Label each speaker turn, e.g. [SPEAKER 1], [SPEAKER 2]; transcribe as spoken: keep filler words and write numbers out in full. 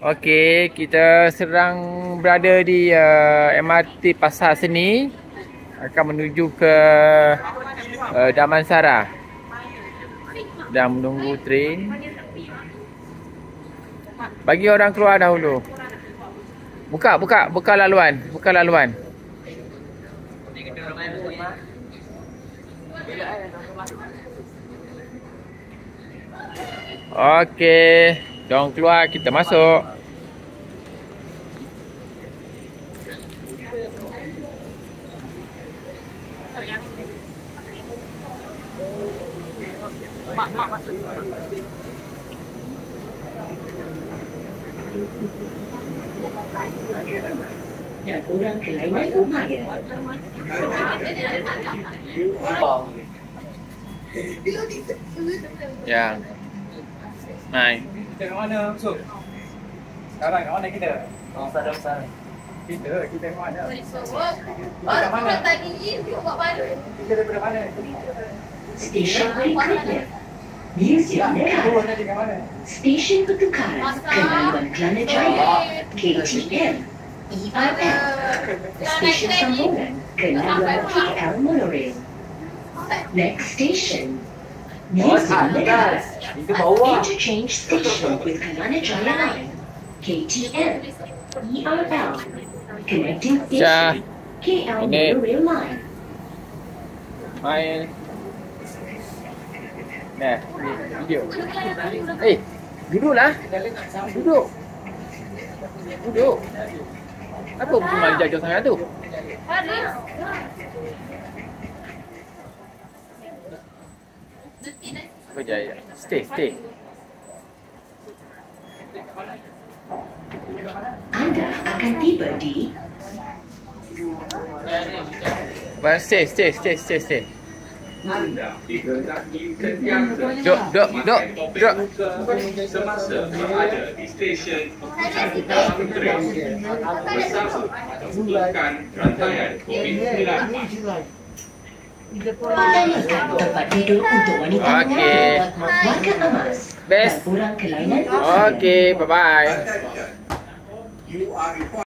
[SPEAKER 1] Okey, kita sedang berada di uh, M R T Pasar Seni, akan menuju ke uh, Damansara dan menunggu train. Bagi orang keluar dahulu. Buka, buka, buka laluan, buka laluan. Okey, jom keluar, kita masuk.
[SPEAKER 2] Ya, kurang kelainan rumah ya.
[SPEAKER 1] Ya. Naik.
[SPEAKER 3] Kita kat mana masuk? Sekarang kat mana kita? Oh, sana sana. Kita, kita kat mana?
[SPEAKER 4] Baru mana tadi ni buat mana?
[SPEAKER 3] Kita daripada mana?
[SPEAKER 2] Stesen berikutnya. Museum
[SPEAKER 3] Turun
[SPEAKER 2] dekat.
[SPEAKER 3] tadi kat mana?
[SPEAKER 2] Stesen pertukaran Kenalan Kelana Jaya. K T M. E R L. Stesen sambungan Kenalan K L Monorail. Next station. Museum dekat. Interchange station with Kelana Jaya Line. K T M. E R L. Connecting
[SPEAKER 1] Syah.
[SPEAKER 2] station. K L
[SPEAKER 1] Ini.
[SPEAKER 2] Monorail Line.
[SPEAKER 1] Main. Nah, ni video. Eh, duduklah. Duduk. Duduk. Apa cuma jauh sangat tu? Apa jaya? Stay, stay.
[SPEAKER 2] Anda akan tiba di
[SPEAKER 1] Well, stay, stay, stay, stay, stay. Duduk, duduk, duduk, duduk.
[SPEAKER 5] Semasa berada di stesen dalam tren bersama memulakan rantaian COVID sembilan belas.
[SPEAKER 2] Utamakan tempat tidur untuk wanita muda
[SPEAKER 1] Okey.
[SPEAKER 2] dan warga emas.
[SPEAKER 1] Best.
[SPEAKER 2] Dan kurang kelainan.
[SPEAKER 1] Okey, bye-bye.